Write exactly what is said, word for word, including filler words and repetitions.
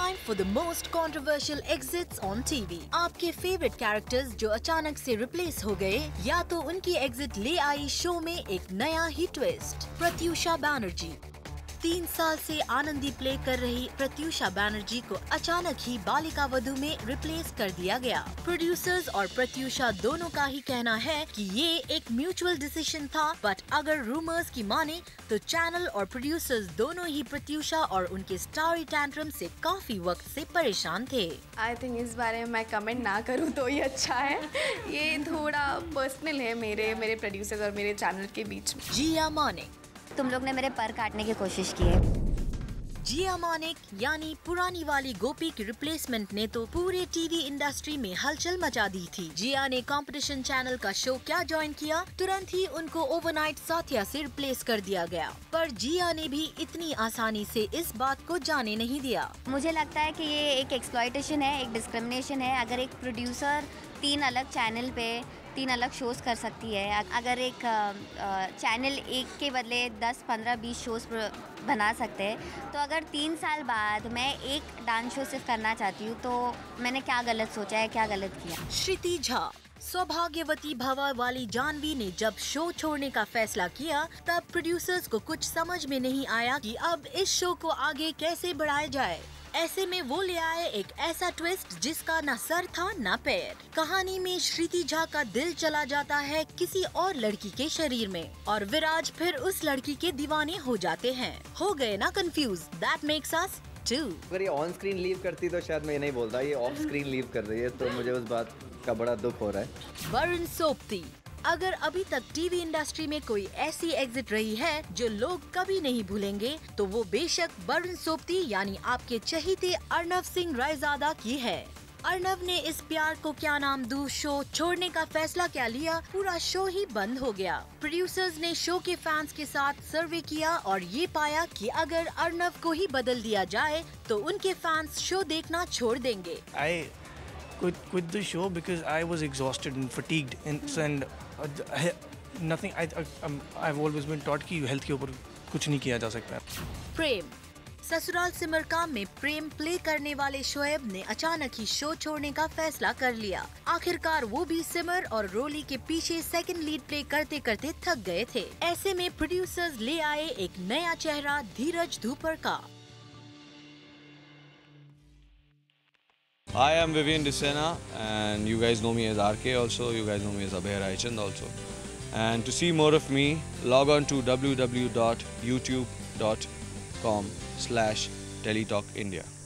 time for the most controversial exits on T V. आपके favourite characters जो अचानक से रिप्लेस हो गए या तो उनकी एग्जिट ले आई शो में एक नया ही ट्विस्ट। प्रत्युषा बैनर्जी। तीन साल से आनंदी प्ले कर रही प्रत्युषा बैनर्जी को अचानक ही बालिका वधू में रिप्लेस कर दिया गया। प्रोड्यूसर्स और प्रत्युषा दोनों का ही कहना है कि ये एक म्यूचुअल डिसीजन था, बट अगर रूमर्स की माने तो चैनल और प्रोड्यूसर्स दोनों ही प्रत्युषा और उनके स्टारी टैंट्रम से काफी वक्त से परेशान थे। आई थिंक इस बारे में मैं कमेंट ना करूँ तो ही अच्छा है। ये थोड़ा पर्सनल है मेरे मेरे प्रोड्यूसर्स और मेरे चैनल के बीच में। जिया मानिक। तुम लोग ने मेरे पर काटने की कोशिश की है। जिया मानिक यानी पुरानी वाली गोपी की रिप्लेसमेंट ने तो पूरे टीवी इंडस्ट्री में हलचल मचा दी थी। जिया ने कंपटीशन चैनल का शो क्या ज्वाइन किया, तुरंत ही उनको ओवरनाइट साथिया से रिप्लेस कर दिया गया। पर जिया ने भी इतनी आसानी से इस बात को जाने नहीं दिया। मुझे लगता है कि ये एक एक्सप्लॉयटेशन है, एक डिस्क्रिमिनेशन है। अगर एक प्रोड्यूसर तीन अलग चैनल पे तीन अलग शोज़ कर सकती है, अगर एक चैनल एक के बदले दस पंद्रह बीस शोज़ बना सकते हैं, तो अगर तीन साल बाद मैं एक डांस शो सिर्फ करना चाहती हूँ तो मैंने क्या गलत सोचा है, क्या गलत किया। श्रुति झा। सौभाग्यवती भवा वाली जानवी ने जब शो छोड़ने का फैसला किया तब प्रोड्यूसर्स को कुछ समझ में नहीं आया कि अब इस शो को आगे कैसे बढ़ाया जाए। ऐसे में वो ले आए एक ऐसा ट्विस्ट जिसका न सर था न पैर। कहानी में श्रुति झा का दिल चला जाता है किसी और लड़की के शरीर में और विराज फिर उस लड़की के दीवाने हो जाते हैं। हो गए ना confuse? That makes us too. अगर ये ऑन स्क्रीन लीव करती तो शायद मैं ये नहीं बोलता, ये ऑफ स्क्रीन लीव कर रही है तो मुझे उस बात का बड़ा दुख हो रहा है। वरुण सोपती। अगर अभी तक टीवी इंडस्ट्री में कोई ऐसी एग्जिट रही है जो लोग कभी नहीं भूलेंगे तो वो बेशक वरुण सोपती यानी आपके चहीते अर्नव सिंह रायजादा की है। अर्नव ने इस प्यार को क्या नाम दूं शो छोड़ने का फैसला क्या लिया, पूरा शो ही बंद हो गया। प्रोड्यूसर्स ने शो के फैंस के साथ सर्वे किया और ये पाया कि अगर अर्नव को ही बदल दिया जाए तो उनके फैंस शो देखना छोड़ देंगे। I quit quit the show because I was exhausted and fatigued and and uh, nothing. I, I um, I've always been taught कि health के ऊपर कुछ नहीं किया जा सकता। प्रेम। ससुराल सिमर काम में प्रेम प्ले करने वाले शोएब ने अचानक ही शो छोड़ने का फैसला कर लिया। आखिरकार वो भी सिमर और रोली के पीछे सेकंड लीड प्ले करते करते थक गए थे। ऐसे में प्रोड्यूसर्स ले आए एक नया चेहरा धीरज धूपर का। Hi, I'm Vivian Desena and you guys know me as R K also, you guys know me as Abhay Raichand also. And to see more of me, log on to w w w dot youtube dot com slash teletalk india.